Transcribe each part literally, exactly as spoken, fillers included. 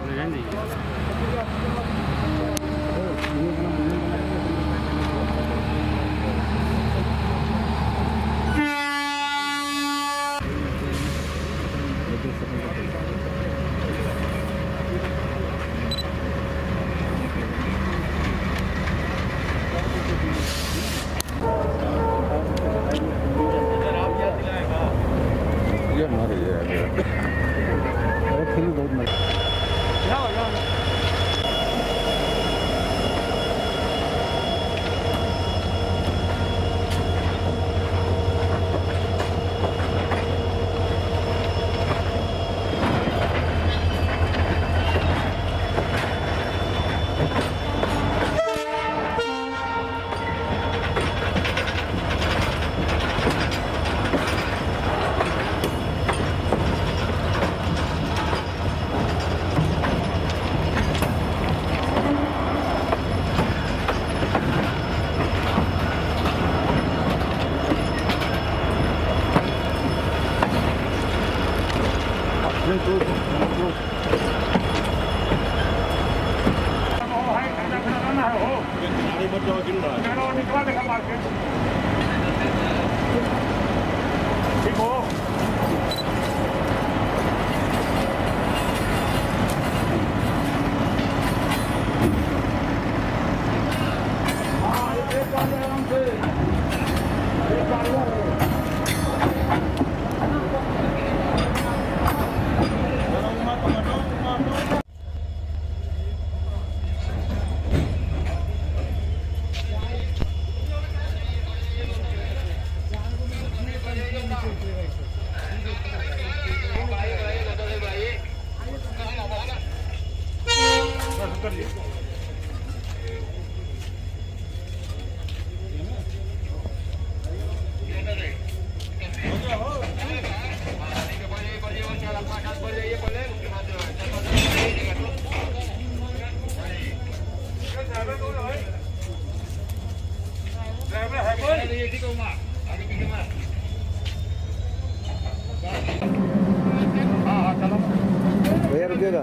ले जाएंगे ये हमारे ये अरे फिल्म बहुत मजा भैया रुकेगा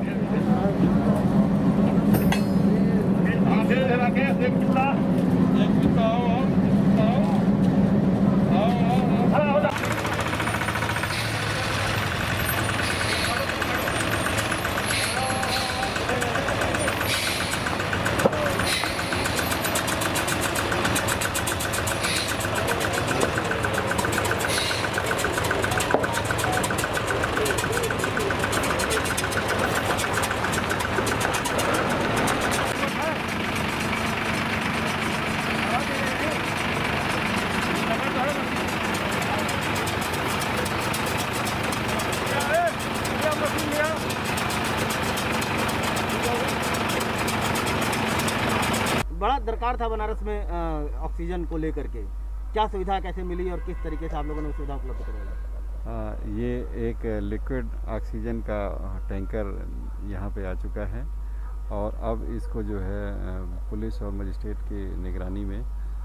बड़ा दरकार था बनारस में ऑक्सीजन को लेकर के, क्या सुविधा कैसे मिली और किस तरीके से आप लोगों ने उस सुविधा उपलब्ध करवाई? ये एक लिक्विड ऑक्सीजन का टैंकर यहाँ पे आ चुका है और अब इसको जो है पुलिस और मजिस्ट्रेट की निगरानी में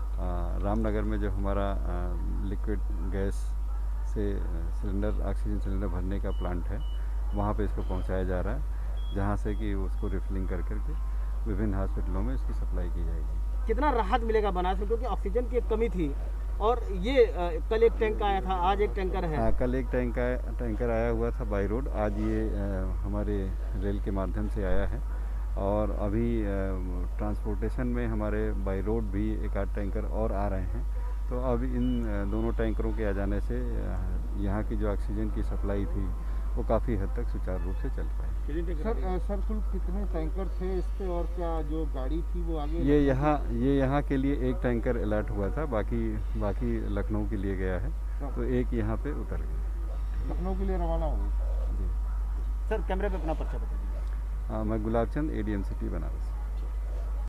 रामनगर में जो हमारा लिक्विड गैस से सिलेंडर ऑक्सीजन सिलेंडर भरने का प्लांट है वहाँ पे इसको पहुँचाया जा रहा है, जहाँ से कि उसको रिफिलिंग कर करके विभिन्न हॉस्पिटलों में इसकी सप्लाई की जाएगी। कितना राहत मिलेगा बनारस में, क्योंकि ऑक्सीजन की एक कमी थी और ये आ, कल एक टैंक आया था, आज एक टैंकर है। हाँ, कल एक टैंक आया टैंकर आया हुआ था बाई रोड, आज ये आ, हमारे रेल के माध्यम से आया है और अभी ट्रांसपोर्टेशन में हमारे बाई रोड भी एक आध टैंकर और आ रहे हैं। तो अब इन दोनों टैंकरों के आ जाने से यहाँ की जो ऑक्सीजन की सप्लाई थी वो काफ़ी हद तक सुचारू रूप से चल पाए। सर सर कुल कितने टैंकर थे इस पे और क्या जो गाड़ी थी वो आगे? ये यहाँ ये यहाँ के लिए एक टैंकर अलर्ट हुआ था, बाकी बाकी लखनऊ के लिए गया है, तो एक यहाँ पे उतर गया, लखनऊ के लिए रवाना हो गई। जी सर, कैमरे पे अपना पर्चा बता दीजिए। हाँ, मैं Gulab Chand, A D M city Banaras.